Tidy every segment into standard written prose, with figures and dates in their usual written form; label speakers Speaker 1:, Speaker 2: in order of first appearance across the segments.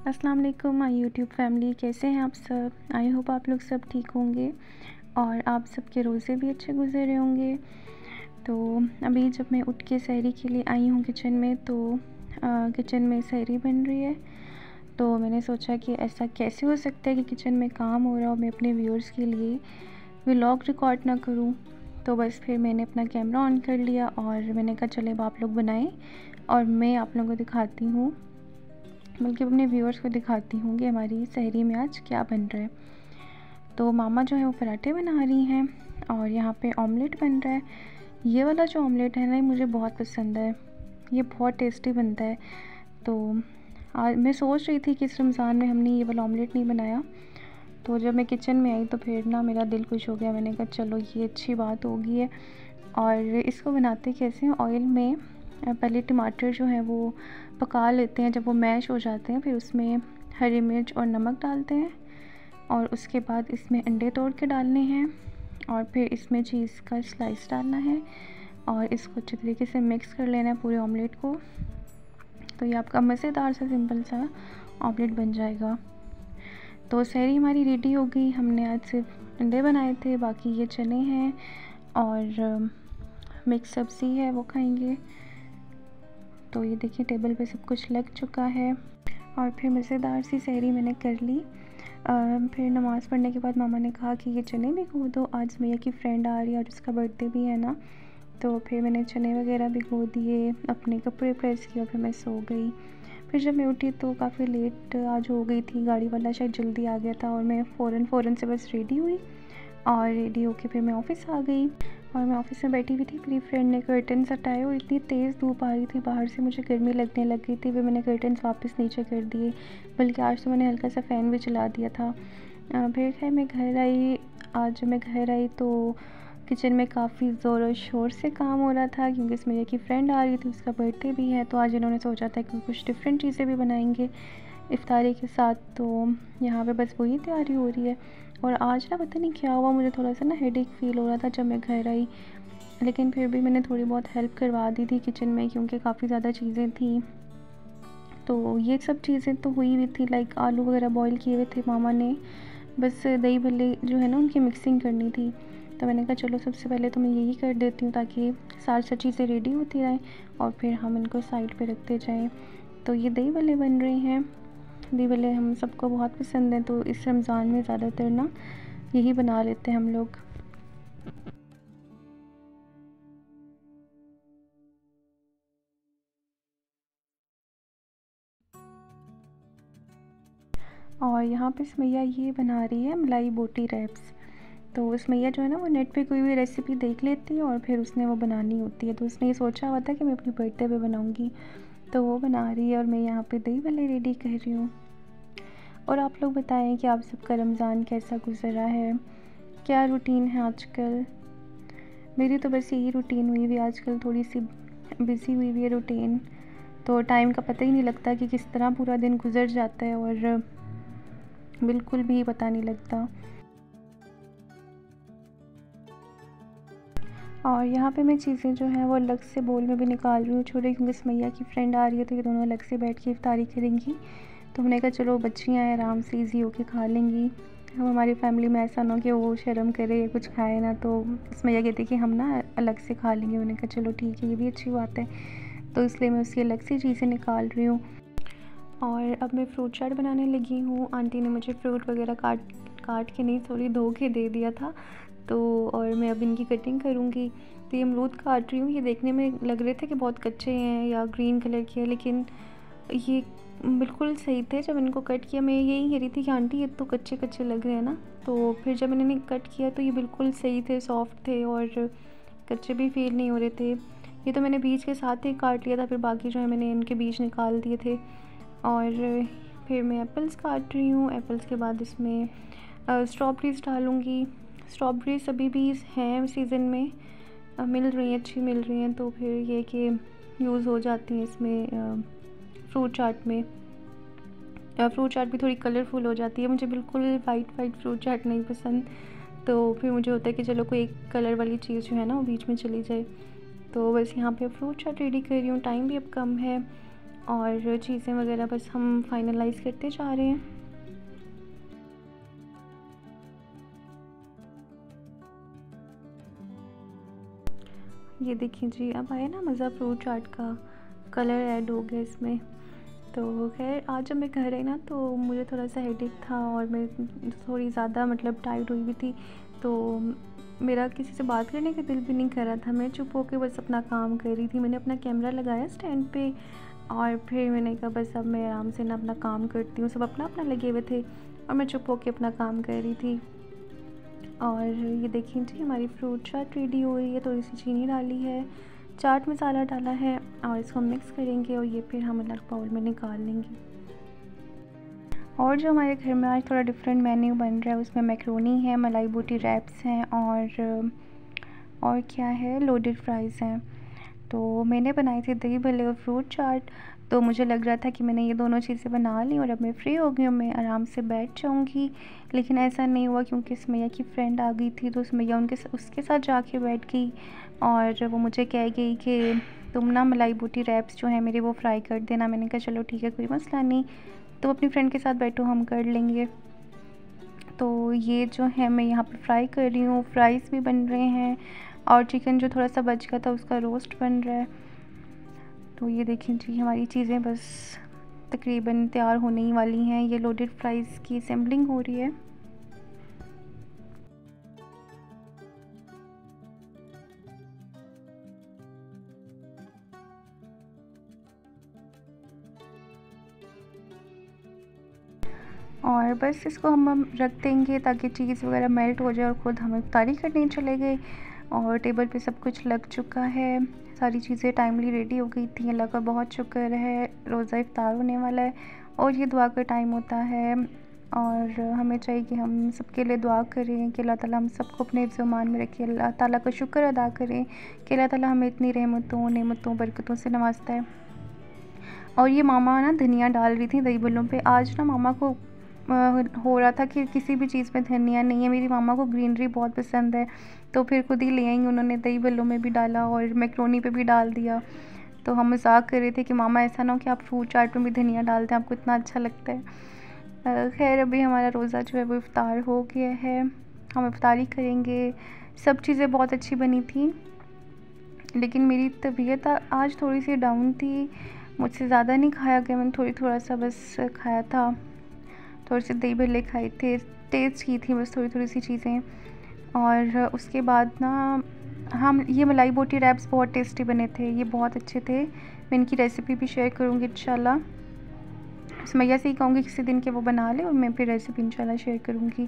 Speaker 1: अस्सलाम वालेकुम my YouTube family, कैसे हैं आप सब। आई होप आप लोग सब ठीक होंगे और आप सबके रोज़े भी अच्छे गुजर रहे होंगे। तो अभी जब मैं उठ के सहरी के लिए आई हूँ किचन में, तो किचन में सहरी बन रही है। तो मैंने सोचा कि ऐसा कैसे हो सकता है कि किचन में काम हो रहा हो, मैं अपने व्यूअर्स के लिए व्लॉग रिकॉर्ड ना करूँ। तो बस फिर मैंने अपना कैमरा ऑन कर लिया और मैंने कहा चले अब आप लोग बनाएं और मैं आप लोगों को दिखाती हूँ, बल्कि अपने व्यूअर्स को दिखाती हूँ कि हमारी सहरी में आज क्या बन रहा है। तो मामा जो है वो पराठे बना रही हैं और यहाँ पे ऑमलेट बन रहा है। ये वाला जो ऑमलेट है ना, ये मुझे बहुत पसंद है, ये बहुत टेस्टी बनता है। तो आज मैं सोच रही थी कि इस रमज़ान में हमने ये वाला ऑमलेट नहीं बनाया, तो जब मैं किचन में आई तो फिर ना मेरा दिल खुश हो गया। मैंने कहा चलो ये अच्छी बात होगी है। और इसको बनाते कैसे हैं, ऑयल में पहले टमाटर जो है वो पका लेते हैं। जब वो मैश हो जाते हैं फिर उसमें हरी मिर्च और नमक डालते हैं और उसके बाद इसमें अंडे तोड़ के डालने हैं और फिर इसमें चीज़ का स्लाइस डालना है और इसको अच्छे तरीके से मिक्स कर लेना है पूरे ऑमलेट को। तो ये आपका मज़ेदार सा सिंपल सा ऑमलेट बन जाएगा। तो सहरी हमारी रेडी हो गई। हमने आज सिर्फ अंडे बनाए थे, बाकी ये चने हैं और मिक्स सब्ज़ी है वो खाएंगे। तो ये देखिए टेबल पे सब कुछ लग चुका है और फिर मज़ेदार सी सहरी मैंने कर ली। फिर नमाज़ पढ़ने के बाद मामा ने कहा कि ये चने भिगो दो, आज मैया की फ्रेंड आ रही है और उसका बर्थडे भी है ना। तो फिर मैंने चने वगैरह भिगो दिए, अपने कपड़े प्रेस किए और फिर मैं सो गई। फिर जब मैं उठी तो काफ़ी लेट आज हो गई थी, गाड़ी वाला शायद जल्दी आ गया था और मैं फ़ौरन से बस रेडी हुई और रेडी होके फिर मैं ऑफ़िस आ गई। और मैं ऑफ़िस में बैठी हुई थी, मेरी फ्रेंड ने कर्टन्स हटाए और इतनी तेज़ धूप आ रही थी बाहर से, मुझे गर्मी लगने लग गई थी। फिर मैंने कर्टन्स वापस नीचे कर दिए, बल्कि आज तो मैंने हल्का सा फ़ैन भी चला दिया था। फिर खैर मैं घर आई। आज जब मैं घर आई तो किचन में काफ़ी ज़ोर शोर से काम हो रहा था, क्योंकि इसमें की फ्रेंड आ रही थी, उसका बर्थडे भी है। तो आज इन्होंने सोचा था कि कुछ डिफरेंट चीज़ें भी बनाएंगे इफ्तारी के साथ। तो यहाँ पे बस वही तैयारी हो रही है। और आज ना पता नहीं क्या हुआ, मुझे थोड़ा सा ना हेडेक फ़ील हो रहा था जब मैं घर आई, लेकिन फिर भी मैंने थोड़ी बहुत हेल्प करवा दी थी किचन में, क्योंकि काफ़ी ज़्यादा चीज़ें थी। तो ये सब चीज़ें तो हुई हुई थी, लाइक आलू वगैरह बॉईल किए हुए थे मामा ने, बस दही भल्ले जो है ना उनकी मिक्सिंग करनी थी। तो मैंने कहा चलो सबसे पहले तो मैं यही कर देती हूँ, ताकि सारी चीज़ें रेडी होती रहें और फिर हम इनको साइड पे रखते जाएं। तो ये दही भल्ले बन रहे हैं। दही भल्ले हम सबको बहुत पसंद हैं, तो इस रमज़ान में ज़्यादातर ना यही बना लेते हैं हम लोग। और यहाँ पे सुमैया ये बना रही है मलाई बोटी रैप्स। तो सुमैया जो है ना वो नेट पे कोई भी रेसिपी देख लेती है और फिर उसने वो बनानी होती है। तो उसने ये सोचा हुआ था कि मैं अपनी बर्थडे पे बनाऊँगी, तो वो बना रही है और मैं यहाँ पे दही भल्ले रेडी कर रही हूँ। और आप लोग बताएं कि आप सबका रमज़ान कैसा गुजरा है, क्या रूटीन है आजकल। मेरी तो बस यही रूटीन हुई हुई आजकल, थोड़ी सी बिज़ी हुई हुई है रूटीन। तो टाइम का पता ही नहीं लगता कि किस तरह पूरा दिन गुजर जाता है और बिल्कुल भी पता नहीं लगता। और यहाँ पे मैं चीज़ें जो हैं वो अलग से बोल में भी निकाल रही हूँ छोटे, क्योंकि सुमैया की फ्रेंड आ रही है तो ये दोनों अलग से बैठ के इफ्तारी करेंगी। तो हमने कहा चलो बच्चियाँ हैं, आराम से ईज़ी होके खा लेंगी। हम हमारी फैमिली में ऐसा ना हो कि वो शर्म करे या कुछ खाए ना, तो सुमैया कहती कि हम ना अलग से खा लेंगे। मैंने कहा चलो ठीक है, ये भी अच्छी बात है। तो इसलिए मैं उसकी अलग से चीज़ें निकाल रही हूँ। और अब मैं फ्रूट चाट बनाने लगी हूँ। आंटी ने मुझे फ्रूट वगैरह काट के नहीं, सॉरी धो के दे दिया था। तो और मैं अब इनकी कटिंग करूँगी। तो ये अमरूद काट रही हूँ। ये देखने में लग रहे थे कि बहुत कच्चे हैं या ग्रीन कलर के हैं, लेकिन ये बिल्कुल सही थे। जब इनको कट किया मैं यही कह रही थी कि आंटी ये तो कच्चे कच्चे लग रहे हैं ना। तो फिर जब मैंने कट किया तो ये बिल्कुल सही थे, सॉफ्ट थे और कच्चे भी फील नहीं हो रहे थे। ये तो मैंने बीज के साथ ही काट लिया था, फिर बाकी जो है मैंने इनके बीज निकाल दिए थे। और फिर मैं एप्पल्स काट रही हूँ। एप्पल्स के बाद इसमें स्ट्रॉबेरीज़ डालूँगी। स्ट्रॉबेरीज़ अभी भी हैं सीज़न में, मिल रही हैं, अच्छी मिल रही हैं, तो फिर ये कि यूज़ हो जाती हैं इसमें फ्रूट चाट में। फ्रूट चाट भी थोड़ी कलरफुल हो जाती है। मुझे बिल्कुल वाइट फ्रूट चाट नहीं पसंद, तो फिर मुझे होता है कि चलो कोई एक कलर वाली चीज़ जो है ना वो बीच में चली जाए। तो बस यहाँ पे फ्रूट चाट रेडी कर रही हूँ। टाइम भी अब कम है और चीज़ें वगैरह बस हम फाइनलाइज़ करते जा रहे हैं। ये देखिए जी, अब आया ना मज़ा फ्रूट चाट का, कलर ऐड हो गया इसमें। तो खैर आज जब मैं घर आई ना तो मुझे थोड़ा सा हेडेक था और मैं थोड़ी ज़्यादा मतलब टायर्ड हुई हुई थी, तो मेरा किसी से बात करने का दिल भी नहीं कर रहा था। मैं चुप होकर बस अपना काम कर रही थी। मैंने अपना कैमरा लगाया स्टैंड पे और फिर मैंने कहा बस अब मैं आराम से ना अपना काम करती हूँ। सब अपना अपना लगे हुए थे और मैं चुप होकर अपना काम कर रही थी। और ये देखिए जी, हमारी फ्रूट चाट रेडी हो रही है। थोड़ी सी चीनी डाली है, चाट मसाला डाला है और इसको मिक्स करेंगे और ये फिर हम अलग बाउल में निकाल लेंगे। और जो हमारे घर में आज थोड़ा डिफरेंट मेन्यू बन रहा है, उसमें मैक्रोनी है, मलाई बोटी रैप्स हैं और क्या है, लोडेड फ्राइज़ हैं। तो मैंने बनाई थी दही भल्ले और फ्रूट चाट। तो मुझे लग रहा था कि मैंने ये दोनों चीज़ें बना ली और अब मैं फ्री हो गई हूँ, मैं आराम से बैठ जाऊँगी। लेकिन ऐसा नहीं हुआ क्योंकि सुमैया की फ्रेंड आ गई थी, तो सुमैया उसके साथ जाके बैठ गई और वो मुझे कह गई कि तुम ना मलाई बोटी रैप्स जो हैं मेरे वो फ्राई कर देना। मैंने कहा चलो ठीक है, कोई मसला नहीं, तुम अपनी फ्रेंड के साथ बैठो, हम कर लेंगे। तो ये जो है मैं यहाँ पे फ्राई कर रही हूँ, फ्राइज़ भी बन रहे हैं और चिकन जो थोड़ा सा बच गया था उसका रोस्ट बन रहा है। तो ये देखें जी, हमारी चीज़ें बस तकरीबन तैयार होने ही वाली हैं। ये लोडेड फ्राइज़ की असेंबलिंग हो रही है। और बस इसको हम रख देंगे ताकि चीज़ वगैरह मेल्ट हो जाए और ख़ुद हम इफ्तारी करने चले गए। और टेबल पे सब कुछ लग चुका है, सारी चीज़ें टाइमली रेडी हो गई थी। अल्लाह का बहुत शुक्र है, रोज़ा इफ्तार होने वाला है और ये दुआ का टाइम होता है और हमें चाहिए कि हम सबके लिए दुआ करें कि अल्लाह ताला हम सबको अपने हिफ्ज़ ईमान में रखे। अल्लाह ताला का शुक्र अदा करें कि अल्लाह ताला हमें इतनी रहमतों, नेमतों, बरकतों से नवाजता है। और ये मामा ना धनिया डाल रही थी दही भल्लों पे। आज ना मामा को हो रहा था कि किसी भी चीज़ में धनिया नहीं है। मेरी मामा को ग्रीनरी बहुत पसंद है, तो फिर खुद ही ले आई, उन्होंने दही भल्लों में भी डाला और मैक्रोनी पे भी डाल दिया। तो हम मज़ाक कर रहे थे कि मामा ऐसा ना हो कि आप फ्रूट चाट में भी धनिया डालते हैं, आपको इतना अच्छा लगता है। खैर अभी हमारा रोज़ा जो है वो इफ्तार हो गया है, हम इफ्तारी करेंगे। सब चीज़ें बहुत अच्छी बनी थी, लेकिन मेरी तबीयत आज थोड़ी सी डाउन थी। मुझसे ज़्यादा नहीं खाया गया, मैंने थोड़ा सा बस खाया था। थोड़े से दही भल्ले खाए थे, टेस्ट की थी बस थोड़ी सी चीज़ें। और उसके बाद ना हम ये मलाई बोटी रैप्स बहुत टेस्टी बने थे, ये बहुत अच्छे थे। मैं इनकी रेसिपी भी शेयर करूँगी इंशाल्लाह। सुमैया से ही कहूँगी किसी दिन के वो बना ले और मैं फिर रेसिपी इंशाल्लाह शेयर करूँगी।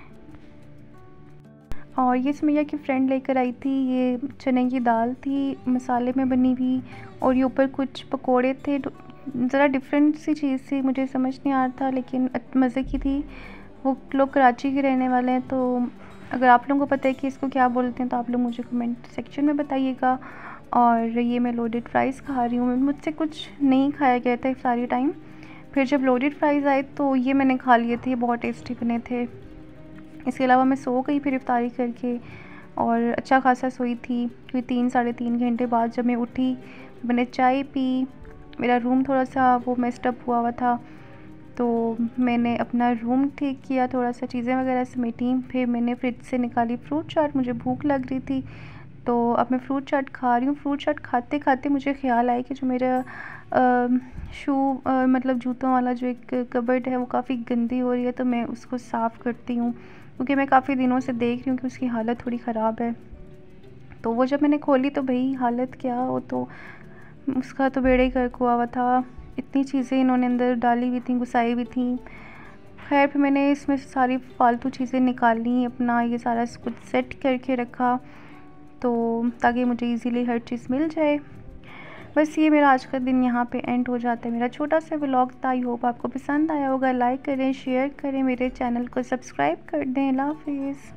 Speaker 1: और ये सुमैया की फ्रेंड लेकर आई थी, ये चने की दाल थी मसाले में बनी हुई और ये ऊपर कुछ पकोड़े थे। ज़रा डिफरेंट सी चीज़ थी, मुझे समझ नहीं आ रहा था, लेकिन मज़े की थी। वो लोग कराची के रहने वाले हैं, तो अगर आप लोगों को पता है कि इसको क्या बोलते हैं तो आप लोग मुझे कमेंट सेक्शन में बताइएगा। और ये मैं लोडेड फ्राइज़ खा रही हूँ, मुझसे कुछ नहीं खाया गया था सारी टाइम। फिर जब लोडेड फ्राइज़ आए तो ये मैंने खा लिए थे, बहुत टेस्टी बने थे। इसके अलावा मैं सो गई फिर इफ्तारी करके, और अच्छा खासा सोई थी क्योंकि 3 साढ़े 3 घंटे बाद जब मैं उठी मैंने चाय पी। मेरा रूम थोड़ा सा वो मेस्ड अप हुआ था, तो मैंने अपना रूम ठीक किया, थोड़ा सा चीज़ें वगैरह समेटी। फिर मैंने फ्रिज से निकाली फ्रूट चाट, मुझे भूख लग रही थी तो अब मैं फ्रूट चाट खा रही हूँ। फ्रूट चाट खाते खाते मुझे ख्याल आया कि जो मेरा शू मतलब जूतों वाला जो एक कबर्ड है वो काफ़ी गंदी हो रही है, तो मैं उसको साफ़ करती हूँ क्योंकि मैं काफ़ी दिनों से देख रही हूँ कि उसकी हालत थोड़ी ख़राब है। तो वो जब मैंने खोली तो भाई हालत क्या, वो तो उसका तो बेड़ा ही गर्क हुआ हुआ था। इतनी चीज़ें इन्होंने अंदर डाली हुई थी, घुसाई हुई थी। खैर फिर मैंने इसमें सारी फ़ालतू चीज़ें निकाली, अपना ये सारा कुछ सेट करके रखा तो ताकि मुझे इजीली हर चीज़ मिल जाए। बस ये मेरा आज का दिन यहाँ पे एंड हो जाता है। मेरा छोटा सा व्लॉग था, आई होप आपको पसंद आया होगा। लाइक करें, शेयर करें, मेरे चैनल को सब्सक्राइब कर दें। अल्लाह हाफ़िज़।